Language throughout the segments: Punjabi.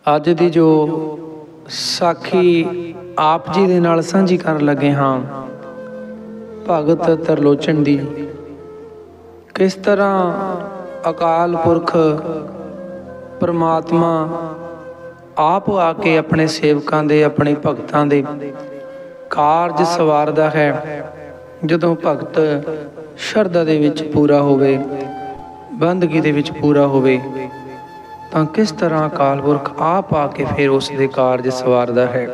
ਅੱਜ ਦੀ ਜੋ ਸਾਖੀ ਆਪ ਜੀ ਦੇ ਨਾਲ ਸਾਂਝੀ ਕਰਨ ਲੱਗੇ ਹਾਂ, ਭਗਤ ਤਰਲੋਚਨ ਦੀ। ਕਿਸ ਤਰ੍ਹਾਂ ਅਕਾਲ ਪੁਰਖ ਪਰਮਾਤਮਾ ਆਪ ਆ ਕੇ ਆਪਣੇ ਸੇਵਕਾਂ ਦੇ, ਆਪਣੇ ਭਗਤਾਂ ਦੇ ਕਾਰਜ ਸਵਾਰਦਾ ਹੈ। ਜਦੋਂ ਭਗਤ ਸ਼ਰਧਾ ਦੇ ਵਿੱਚ ਪੂਰਾ ਹੋਵੇ, ਬੰਦਗੀ ਦੇ ਵਿੱਚ ਪੂਰਾ ਹੋਵੇ, ਤਾਂ ਕਿਸ ਤਰ੍ਹਾਂ ਅਕਾਲ ਪੁਰਖ ਆਪ ਆ ਕੇ ਫਿਰ ਉਸ ਦੇ ਕਾਰਜ ਸਵਾਰਦਾ ਹੈ।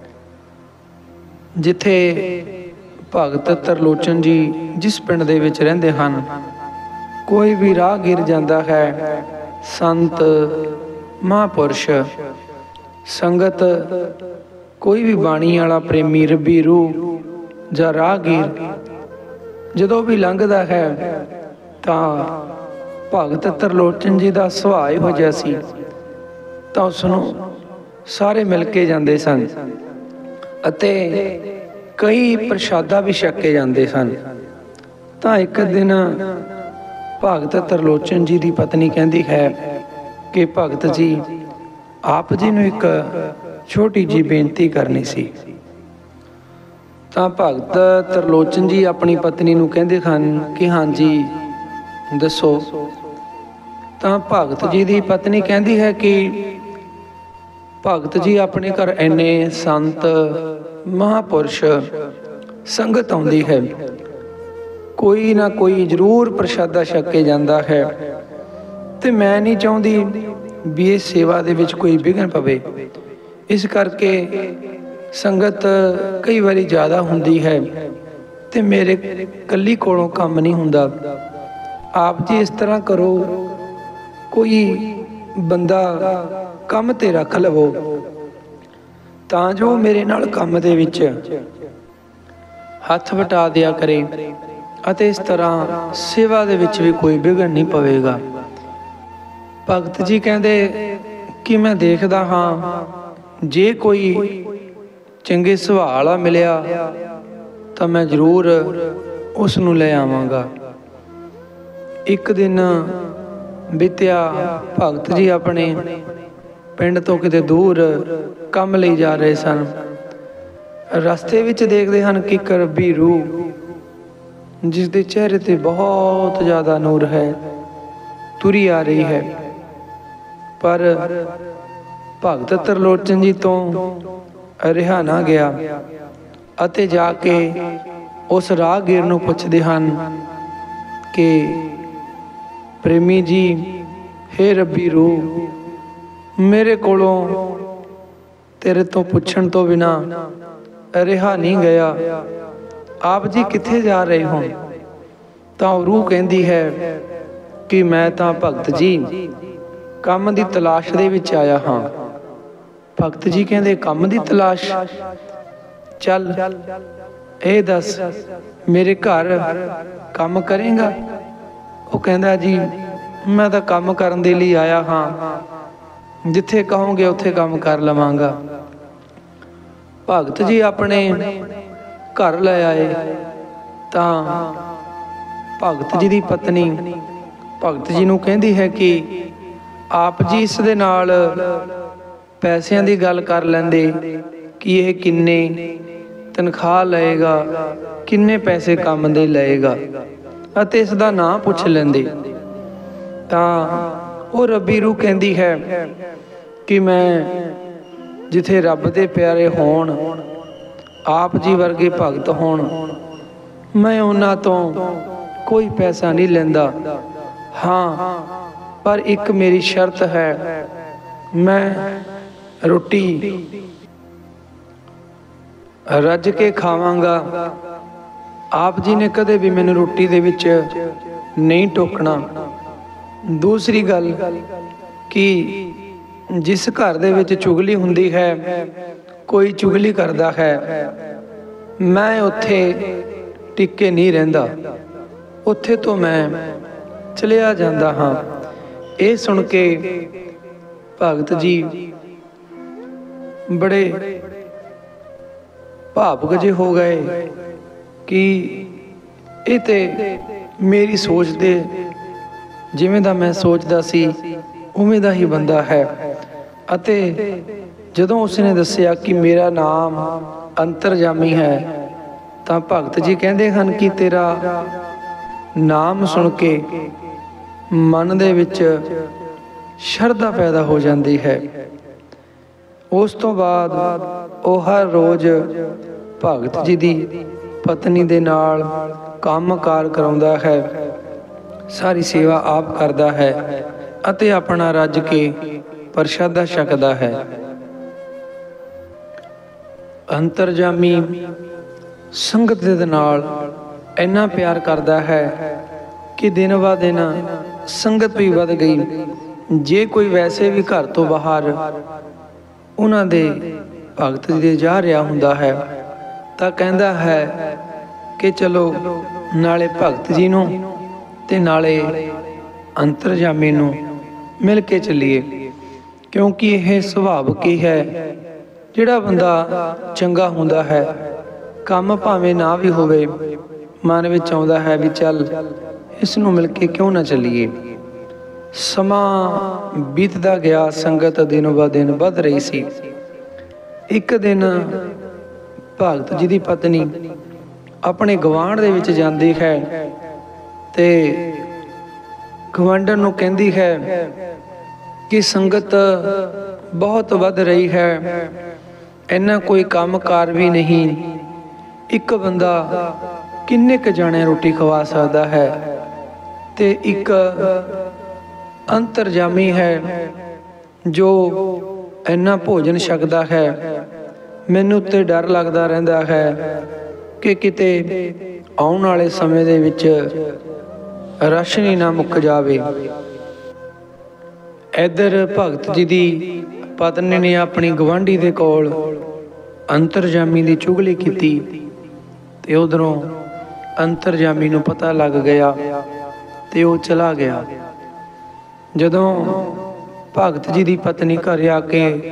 ਜਿੱਥੇ ਭਗਤ ਤਰਲੋਚਨ ਜੀ ਜਿਸ ਪਿੰਡ ਦੇ ਵਿੱਚ ਰਹਿੰਦੇ ਹਨ, ਕੋਈ ਵੀ ਰਾਹ ਗਿਰ ਜਾਂਦਾ ਹੈ, ਸੰਤ ਮਹਾਂਪੁਰਸ਼ ਸੰਗਤ, ਕੋਈ ਵੀ ਬਾਣੀ ਵਾਲਾ ਪ੍ਰੇਮੀ ਰੱਬੀ ਰੂਹ ਜਾਂ ਰਾਹਗੀਰ ਜਦੋਂ ਵੀ ਲੰਘਦਾ ਹੈ ਤਾਂ ਭਗਤ ਤਰਲੋਚਨ ਜੀ ਦਾ ਸੁਭਾਅ ਇਹੋ ਜਿਹਾ ਸੀ, ਤਾਂ ਉਸ ਨੂੰ ਸਾਰੇ ਮਿਲ ਕੇ ਜਾਂਦੇ ਸਨ ਅਤੇ ਕਈ ਪ੍ਰਸ਼ਾਦਾ ਵੀ ਛਕੇ ਜਾਂਦੇ ਸਨ। ਤਾਂ ਇੱਕ ਦਿਨ ਭਗਤ ਤਰਲੋਚਨ ਜੀ ਦੀ ਪਤਨੀ ਕਹਿੰਦੀ ਹੈ ਕਿ ਭਗਤ ਜੀ, ਆਪ ਜੀ ਨੂੰ ਇੱਕ ਛੋਟੀ ਜਿਹੀ ਬੇਨਤੀ ਕਰਨੀ ਸੀ। ਤਾਂ ਭਗਤ ਤਰਲੋਚਨ ਜੀ ਆਪਣੀ ਪਤਨੀ ਨੂੰ ਕਹਿੰਦੇ ਹਨ ਕਿ ਹਾਂਜੀ ਦੱਸੋ। ਤਾਂ ਭਗਤ ਜੀ ਦੀ ਪਤਨੀ ਕਹਿੰਦੀ ਹੈ ਕਿ ਭਗਤ ਜੀ, ਆਪਣੇ ਘਰ ਇੰਨੇ ਸੰਤ ਮਹਾਂਪੁਰਸ਼ ਸੰਗਤ ਆਉਂਦੀ ਹੈ, ਕੋਈ ਨਾ ਕੋਈ ਜ਼ਰੂਰ ਪ੍ਰਸ਼ਾਦਾ ਛਕ ਕੇ ਜਾਂਦਾ ਹੈ, ਤੇ ਮੈਂ ਨਹੀਂ ਚਾਹੁੰਦੀ ਵੀ ਇਹ ਸੇਵਾ ਦੇ ਵਿੱਚ ਕੋਈ ਵਿਘਨ ਪਵੇ। ਇਸ ਕਰਕੇ ਸੰਗਤ ਕਈ ਵਾਰੀ ਜ਼ਿਆਦਾ ਹੁੰਦੀ ਹੈ ਤੇ ਮੇਰੇ ਇਕੱਲੀ ਕੋਲੋਂ ਕੰਮ ਨਹੀਂ ਹੁੰਦਾ। ਆਪ ਜੀ ਇਸ ਤਰ੍ਹਾਂ ਕਰੋ, ਕੋਈ ਬੰਦਾ ਕੰਮ ਤੇ ਰੱਖ ਲਵੋ ਤਾਂ ਜੋ ਮੇਰੇ ਨਾਲ ਕੰਮ ਦੇ ਵਿੱਚ ਹੱਥ ਵਟਾ ਦਿਆ ਕਰੇ, ਅਤੇ ਇਸ ਤਰ੍ਹਾਂ ਸੇਵਾ ਦੇ ਵਿੱਚ ਵੀ ਕੋਈ ਵਿਘਨ ਨਹੀਂ ਪਵੇਗਾ। ਭਗਤ ਜੀ ਕਹਿੰਦੇ ਕਿ ਮੈਂ ਦੇਖਦਾ ਹਾਂ, ਜੇ ਕੋਈ ਚੰਗੇ ਸੁਭਾਅ ਵਾਲਾ ਮਿਲਿਆ ਤਾਂ ਮੈਂ ਜ਼ਰੂਰ ਉਸ ਨੂੰ ਲੈ ਆਵਾਂਗਾ। ਇੱਕ ਦਿਨ ਬੀਤਿਆ, ਭਗਤ ਜੀ ਆਪਣੇ ਪਿੰਡ ਤੋਂ ਕਿਤੇ ਦੂਰ ਕੰਮ ਲਈ ਜਾ ਰਹੇ ਸਨ। ਰਸਤੇ ਵਿੱਚ ਦੇਖਦੇ ਹਨ ਕਿ ਇੱਕ ਰੱਬੀ ਰੂਹ, ਜਿਸ ਦੇ ਚਿਹਰੇ ਤੇ ਬਹੁਤ ਜ਼ਿਆਦਾ ਨੂਰ ਹੈ, ਤੁਰੀ ਆ ਰਹੀ ਹੈ। ਪਰ ਭਗਤ ਤਰਲੋਚਨ ਜੀ ਤੋਂ ਰਿਹਾ ਨਾ ਗਿਆ ਅਤੇ ਜਾ ਕੇ ਉਸ ਰਾਹਗੀਰ ਨੂੰ ਪੁੱਛਦੇ ਹਨ ਕਿ ਪ੍ਰੇਮੀ ਜੀ, ਹੇ ਰੱਬੀ ਰੂਹ, ਮੇਰੇ ਕੋਲੋਂ ਤੇਰੇ ਤੋਂ ਪੁੱਛਣ ਤੋਂ ਬਿਨਾਂ ਰਿਹਾ ਨਹੀਂ ਗਿਆ, ਆਪ ਜੀ ਕਿੱਥੇ ਜਾ ਰਹੇ ਹੋ? ਤਾਂ ਉਹ ਰੂਹ ਕਹਿੰਦੀ ਹੈ ਕਿ ਮੈਂ ਤਾਂ ਭਗਤ ਜੀ ਕੰਮ ਦੀ ਤਲਾਸ਼ ਦੇ ਵਿੱਚ ਆਇਆ ਹਾਂ। ਭਗਤ ਜੀ ਕਹਿੰਦੇ, ਕੰਮ ਦੀ ਤਲਾਸ਼? ਚੱਲ ਇਹ ਦੱਸ, ਮੇਰੇ ਘਰ ਕੰਮ ਕਰੇਗਾ? ਉਹ ਕਹਿੰਦਾ, ਜੀ ਮੈਂ ਤਾਂ ਕੰਮ ਕਰਨ ਦੇ ਲਈ ਆਇਆ ਹਾਂ, ਜਿੱਥੇ ਕਹੋਗੇ ਉੱਥੇ ਕੰਮ ਕਰ ਲਵਾਂਗਾ। ਭਗਤ ਜੀ ਆਪਣੇ ਘਰ ਲੈ ਆਏ ਤਾਂ ਭਗਤ ਜੀ ਦੀ ਪਤਨੀ ਭਗਤ ਜੀ ਨੂੰ ਕਹਿੰਦੀ ਹੈ ਕਿ ਆਪ ਜੀ ਇਸ ਦੇ ਨਾਲ ਪੈਸਿਆਂ ਦੀ ਗੱਲ ਕਰ ਲੈਂਦੇ ਕਿ ਇਹ ਕਿੰਨੇ ਤਨਖਾਹ ਲਏਗਾ, ਕਿੰਨੇ ਪੈਸੇ ਕੰਮ ਦੇ ਲਏਗਾ, ਅਤੇ ਇਸ ਦਾ ਨਾਂ ਪੁੱਛ ਲੈਂਦੇ। ਤਾਂ ਉਹ ਰੱਬੀ ਰੂਹ ਕਹਿੰਦੀ ਹੈ ਕਿ ਮੈਂ ਜਿੱਥੇ ਰੱਬ ਦੇ ਪਿਆਰੇ ਹੋਣ, ਆਪ ਜੀ ਵਰਗੇ ਭਗਤ ਹੋਣ, ਮੈਂ ਉਹਨਾਂ ਤੋਂ ਕੋਈ ਪੈਸਾ ਨਹੀਂ ਲੈਂਦਾ। ਹਾਂ, ਪਰ ਇੱਕ ਮੇਰੀ ਸ਼ਰਤ ਹੈ, ਮੈਂ ਰੋਟੀ ਰੱਜ ਕੇ ਖਾਵਾਂਗਾ। ਆਪ ਜੀ ਨੇ ਕਦੇ ਵੀ ਮੈਨੂੰ ਰੋਟੀ ਦੇ ਵਿੱਚ ਨਹੀਂ ਟੋਕਣਾ। ਦੂਸਰੀ ਗੱਲ ਕਿ ਜਿਸ ਘਰ ਦੇ ਵਿੱਚ ਚੁਗਲੀ ਹੁੰਦੀ ਹੈ, ਕੋਈ ਚੁਗਲੀ ਕਰਦਾ ਹੈ, ਮੈਂ ਉੱਥੇ ਟਿੱਕੇ ਨਹੀਂ ਰਹਿੰਦਾ, ਉੱਥੇ ਤੋਂ ਮੈਂ ਚਲਿਆ ਜਾਂਦਾ ਹਾਂ। ਇਹ ਸੁਣ ਕੇ ਭਗਤ ਜੀ ਬੜੇ ਭਾਵੁਕ ਜਿਹੇ ਹੋ ਗਏ ਕਿ ਇਹ ਤੇ ਮੇਰੀ ਸੋਚ ਦੇ ਜਿਵੇਂ ਦਾ ਮੈਂ ਸੋਚਦਾ ਸੀ ਉਵੇਂ ਦਾ ਹੀ ਬੰਦਾ ਹੈ। ਅਤੇ ਜਦੋਂ ਉਸਨੇ ਦੱਸਿਆ ਕਿ ਮੇਰਾ ਨਾਮ ਅੰਤਰਜਾਮੀ ਹੈ, ਤਾਂ ਭਗਤ ਜੀ ਕਹਿੰਦੇ ਹਨ ਕਿ ਤੇਰਾ ਨਾਮ ਸੁਣ ਕੇ ਮਨ ਦੇ ਵਿੱਚ ਸ਼ਰਧਾ ਪੈਦਾ ਹੋ ਜਾਂਦੀ ਹੈ। ਉਸ ਤੋਂ ਬਾਅਦ ਉਹ ਹਰ ਰੋਜ਼ ਭਗਤ ਜੀ ਦੀ ਪਤਨੀ ਦੇ ਨਾਲ ਕੰਮਕਾਰ ਕਰਾਉਂਦਾ ਹੈ, ਸਾਰੀ ਸੇਵਾ ਆਪ ਕਰਦਾ ਹੈ ਅਤੇ ਆਪਣਾ ਰੱਜ ਕੇ ਪ੍ਰਸ਼ਾਦਾ ਛਕਦਾ ਹੈ। ਅੰਤਰਜਾਮੀ ਸੰਗਤ ਦੇ ਨਾਲ ਇੰਨਾ ਪਿਆਰ ਕਰਦਾ ਹੈ ਕਿ ਦਿਨ ਬ ਦਿਨ ਸੰਗਤ ਵੀ ਵੱਧ ਗਈ। ਜੇ ਕੋਈ ਵੈਸੇ ਵੀ ਘਰ ਤੋਂ ਬਾਹਰ ਉਹਨਾਂ ਦੇ ਭਗਤ ਜੀ ਦੇ ਜਾ ਰਿਹਾ ਹੁੰਦਾ ਹੈ ਤਾਂ ਕਹਿੰਦਾ ਹੈ ਕਿ ਚਲੋ ਨਾਲੇ ਭਗਤ ਜੀ ਨੂੰ ਤੇ ਨਾਲੇ ਅੰਤਰਜਾਮੀ ਨੂੰ ਮਿਲ ਕੇ ਚੱਲੀਏ, ਕਿਉਂਕਿ ਇਹ ਸੁਭਾਵਿਕ ਹੀ ਹੈ। ਜਿਹੜਾ ਬੰਦਾ ਚੰਗਾ ਹੁੰਦਾ ਹੈ, ਕੰਮ ਭਾਵੇਂ ਨਾ ਵੀ ਹੋਵੇ, ਮਨ ਵਿੱਚ ਆਉਂਦਾ ਹੈ ਵੀ ਚੱਲ ਇਸ ਨੂੰ ਮਿਲ ਕੇ ਕਿਉਂ ਨਾ ਚੱਲੀਏ। ਸਮਾਂ ਬੀਤਦਾ ਗਿਆ, ਸੰਗਤ ਦਿਨੋਂ ਬ ਦਿਨ ਵੱਧ ਰਹੀ ਸੀ। ਇੱਕ ਦਿਨ ਭਗਤ ਜੀ ਦੀ ਪਤਨੀ ਆਪਣੇ ਗੁਆਂਢ ਦੇ ਵਿੱਚ ਜਾਂਦੀ ਹੈ ਤੇ ਗੁਆਂਢਣ ਨੂੰ ਕਹਿੰਦੀ ਹੈ ਕਿ ਸੰਗਤ ਬਹੁਤ ਵੱਧ ਰਹੀ ਹੈ, ਇੰਨਾ ਕੋਈ ਕੰਮਕਾਰ ਵੀ ਨਹੀਂ, ਇੱਕ ਬੰਦਾ ਕਿੰਨੇ ਕੁ ਜਾਣੇ ਰੋਟੀ ਖਵਾ ਸਕਦਾ ਹੈ ਤੇ ਇੱਕ ਅੰਤਰਜਾਮੀ ਹੈ ਜੋ ਇੰਨਾ ਭੋਜਨ ਛਕਦਾ ਹੈ। ਮੈਨੂੰ ਤੇ ਡਰ ਲੱਗਦਾ ਰਹਿੰਦਾ ਹੈ ਕਿ ਕਿਤੇ ਆਉਣ ਵਾਲੇ ਸਮੇਂ ਦੇ ਵਿੱਚ ਰਾਸ਼ਨ ਹੀ ਨਾ ਮੁੱਕ ਜਾਵੇ। ਇੱਧਰ ਭਗਤ ਜੀ ਦੀ ਪਤਨੀ ਨੇ ਆਪਣੀ ਗਵਾਂਢੀ ਦੇ ਕੋਲ ਅੰਤਰਜਾਮੀ ਦੀ ਚੁਗਲੀ ਕੀਤੀ ਤੇ ਉਧਰੋਂ ਅੰਤਰਜਾਮੀ ਨੂੰ ਪਤਾ ਲੱਗ ਗਿਆ ਤੇ ਉਹ ਚਲਾ ਗਿਆ। ਜਦੋਂ ਭਗਤ ਜੀ ਦੀ ਪਤਨੀ ਘਰ ਆ ਕੇ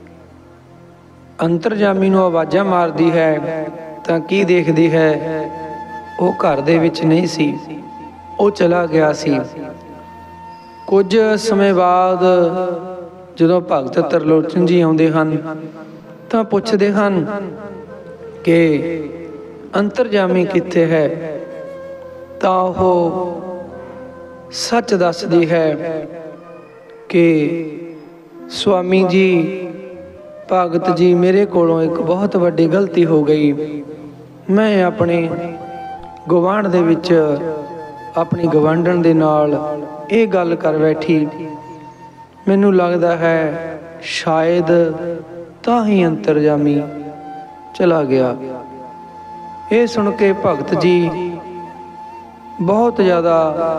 ਅੰਤਰਜਾਮੀ ਨੂੰ ਆਵਾਜ਼ਾਂ ਮਾਰਦੀ ਹੈ ਤਾਂ ਕੀ ਦੇਖਦੀ ਹੈ, ਉਹ ਘਰ ਦੇ ਵਿੱਚ ਨਹੀਂ ਸੀ, ਉਹ ਚਲਾ ਗਿਆ ਸੀ। ਕੁਝ ਸਮੇਂ ਬਾਅਦ ਜਦੋਂ ਭਗਤ ਤਰਲੋਚਨ ਜੀ ਆਉਂਦੇ ਹਨ ਤਾਂ ਪੁੱਛਦੇ ਹਨ ਕਿ ਅੰਤਰਜਾਮੀ ਕਿੱਥੇ ਹੈ, ਤਾਂ ਉਹ ਸੱਚ ਦੱਸਦੀ ਹੈ ਕਿ ਸੁਆਮੀ ਜੀ, ਭਗਤ ਜੀ, ਮੇਰੇ ਕੋਲੋਂ ਇੱਕ ਬਹੁਤ ਵੱਡੀ ਗਲਤੀ ਹੋ ਗਈ। ਮੈਂ ਆਪਣੇ ਗੁਆਂਢ ਦੇ ਵਿੱਚ ਆਪਣੀ ਗਵਾਂਢਣ ਦੇ ਨਾਲ ਇਹ ਗੱਲ ਕਰ ਬੈਠੀ, ਮੈਨੂੰ ਲੱਗਦਾ ਹੈ ਸ਼ਾਇਦ ਤਾਂ ਹੀ ਅੰਤਰਜਾਮੀ ਚਲਾ ਗਿਆ। ਇਹ ਸੁਣ ਕੇ ਭਗਤ ਜੀ ਬਹੁਤ ਜ਼ਿਆਦਾ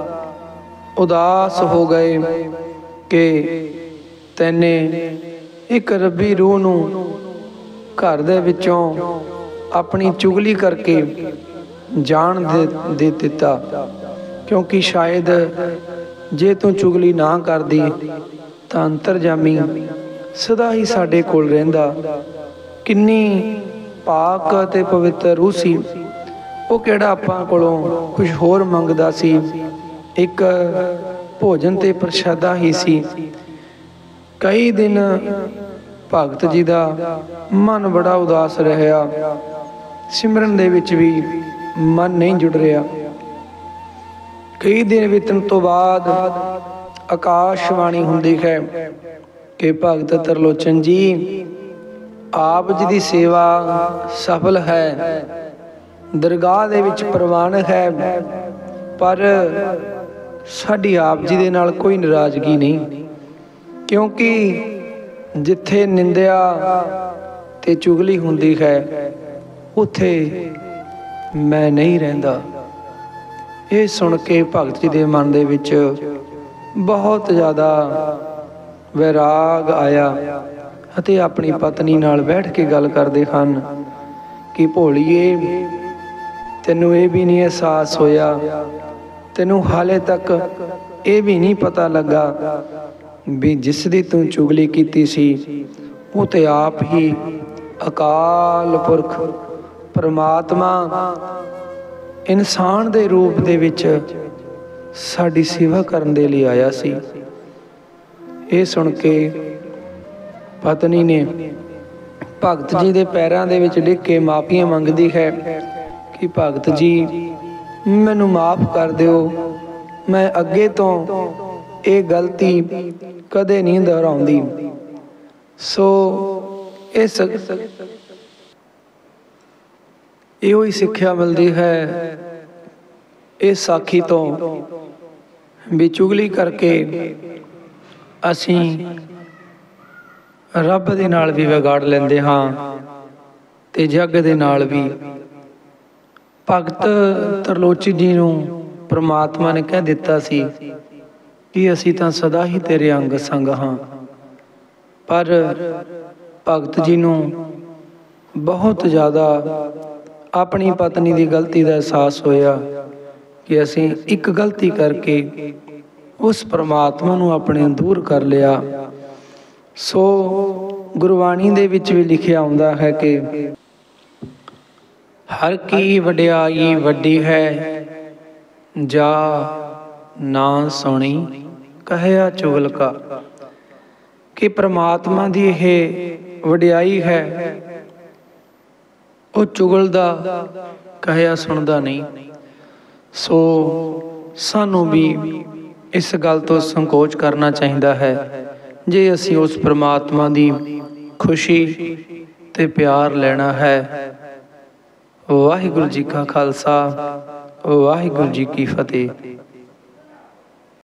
ਉਦਾਸ ਹੋ ਗਏ ਕਿ ਤੈਨੇ ਇੱਕ ਰੱਬੀ ਰੂਹ ਨੂੰ ਘਰ ਦੇ ਵਿੱਚੋਂ ਆਪਣੀ ਚੁਗਲੀ ਕਰਕੇ ਜਾਣ ਦੇ ਦਿੱਤਾ, ਕਿਉਂਕਿ ਸ਼ਾਇਦ ਜੇ ਤੂੰ ਚੁਗਲੀ ਨਾ ਕਰਦੀ ਤਾਂ ਅੰਤਰਜਾਮੀ ਸਦਾ ਹੀ ਸਾਡੇ ਕੋਲ ਰਹਿੰਦਾ। ਕਿੰਨੀ ਪਾਕ ਅਤੇ ਪਵਿੱਤਰ ਰੂਹ ਸੀ, ਉਹ ਕਿਹੜਾ ਆਪਾਂ ਕੋਲੋਂ ਕੁਝ ਹੋਰ ਮੰਗਦਾ ਸੀ, ਇੱਕ ਭੋਜਨ ਤੇ ਪ੍ਰਸ਼ਾਦਾ ਹੀ ਸੀ। ਕਈ ਦਿਨ ਭਗਤ ਜੀ ਦਾ ਮਨ ਬੜਾ ਉਦਾਸ ਰਿਹਾ, ਸਿਮਰਨ ਦੇ ਵਿੱਚ ਵੀ ਮਨ ਨਹੀਂ ਜੁੜ ਰਿਹਾ। ਕਈ ਦਿਨ ਬੀਤਣ ਤੋਂ ਬਾਅਦ ਆਕਾਸ਼ਵਾਣੀ ਹੁੰਦੀ ਹੈ ਕਿ ਭਗਤ ਤਰਲੋਚਨ ਜੀ, ਆਪ ਜੀ ਦੀ ਸੇਵਾ ਸਫਲ ਹੈ, ਦਰਗਾਹ ਦੇ ਵਿੱਚ ਪ੍ਰਵਾਨ ਹੈ, ਪਰ ਸਾਡੀ ਆਪ ਜੀ ਦੇ ਨਾਲ ਕੋਈ ਨਾਰਾਜ਼ਗੀ ਨਹੀਂ, ਕਿਉਂਕਿ ਜਿੱਥੇ ਨਿੰਦਿਆ ਤੇ ਚੁਗਲੀ ਹੁੰਦੀ ਹੈ ਉੱਥੇ ਮੈਂ ਨਹੀਂ ਰਹਿੰਦਾ। ਇਹ ਸੁਣ ਕੇ ਭਗਤ ਜੀ ਦੇ ਮਨ ਦੇ ਵਿੱਚ ਬਹੁਤ ਜ਼ਿਆਦਾ ਵੈਰਾਗ ਆਇਆ ਅਤੇ ਆਪਣੀ ਪਤਨੀ ਨਾਲ ਬੈਠ ਕੇ ਗੱਲ ਕਰਦੇ ਹਨ ਕਿ ਭੋਲੀਏ, ਤੈਨੂੰ ਇਹ ਵੀ ਨਹੀਂ ਅਹਿਸਾਸ ਹੋਇਆ, ਤੈਨੂੰ ਹਾਲੇ ਤੱਕ ਇਹ ਵੀ ਨਹੀਂ ਪਤਾ ਲੱਗਾ ਵੀ ਜਿਸ ਦੀ ਤੂੰ ਚੁਗਲੀ ਕੀਤੀ ਸੀ ਉਹ ਤੇ ਆਪ ਹੀ ਅਕਾਲ ਪੁਰਖ ਪਰਮਾਤਮਾ ਇਨਸਾਨ ਦੇ ਰੂਪ ਦੇ ਵਿੱਚ ਸਾਡੀ ਸੇਵਾ ਕਰਨ ਦੇ ਲਈ ਆਇਆ ਸੀ। ਇਹ ਸੁਣ ਕੇ ਪਤਨੀ ਨੇ ਭਗਤ ਜੀ ਦੇ ਪੈਰਾਂ ਦੇ ਵਿੱਚ ਡਿੱਗ ਕੇ ਮਾਫੀਆਂ ਮੰਗਦੀ ਹੈ ਕਿ ਭਗਤ ਜੀ ਮੈਨੂੰ ਮਾਫ ਕਰ ਦਿਓ, ਮੈਂ ਅੱਗੇ ਤੋਂ ਇਹ ਗਲਤੀ ਕਦੇ ਨਹੀਂ ਦੁਹਰਾਉਂਦੀ। ਸੋ ਇਹੋ ਹੀ ਸਿੱਖਿਆ ਮਿਲਦੀ ਹੈ ਇਸ ਸਾਖੀ ਤੋਂ ਵੀ ਚੁਗਲੀ ਕਰਕੇ ਅਸੀਂ ਰੱਬ ਦੇ ਨਾਲ ਵੀ ਵਿਗਾੜ ਲੈਂਦੇ ਹਾਂ ਤੇ ਜੱਗ ਦੇ ਨਾਲ ਵੀ। ਭਗਤ ਤਰਲੋਚਨ ਜੀ ਨੂੰ ਪ੍ਰਮਾਤਮਾ ਨੇ ਕਹਿ ਦਿੱਤਾ ਸੀ ਕਿ ਅਸੀਂ ਤਾਂ ਸਦਾ ਹੀ ਤੇਰੇ ਅੰਗ ਸੰਗ ਹਾਂ, ਪਰ ਭਗਤ ਜੀ ਨੂੰ ਬਹੁਤ ਜ਼ਿਆਦਾ ਆਪਣੀ ਪਤਨੀ ਦੀ ਗਲਤੀ ਦਾ ਅਹਿਸਾਸ ਹੋਇਆ ਕਿ ਅਸੀਂ ਇੱਕ ਗਲਤੀ ਕਰਕੇ ਉਸ ਪ੍ਰਮਾਤਮਾ ਨੂੰ ਆਪਣੇ ਦੂਰ ਕਰ ਲਿਆ। ਸੋ ਗੁਰਬਾਣੀ ਦੇ ਵਿੱਚ ਵੀ ਲਿਖਿਆ ਆਉਂਦਾ ਹੈ ਕਿ ਹਰ ਕੀ ਵਡਿਆਈ ਵੱਡੀ ਹੈ, ਜਾ ਨਾ ਸੁਣੀ ਕਹਿਆ ਚੁਗਲ ਕਾ। ਕਿ ਪ੍ਰਮਾਤਮਾ ਦੀ ਇਹ ਵਡਿਆਈ ਹੈ, ਉਹ ਚੁਗਲ ਦਾ ਕਹਿਆ ਸੁਣਦਾ ਨਹੀਂ। ਸੋ ਸਾਨੂੰ ਵੀ ਇਸ ਗੱਲ ਤੋਂ ਸੰਕੋਚ ਕਰਨਾ ਚਾਹੀਦਾ ਹੈ ਜੇ ਅਸੀਂ ਉਸ ਪ੍ਰਮਾਤਮਾ ਦੀ ਖੁਸ਼ੀ ਤੇ ਪਿਆਰ ਲੈਣਾ ਹੈ। ਵਾਹਿਗੁਰੂ ਜੀ ਕਾ ਖਾਲਸਾ, ਵਾਹਿਗੁਰੂ ਜੀ ਕੀ ਫਤਿਹ।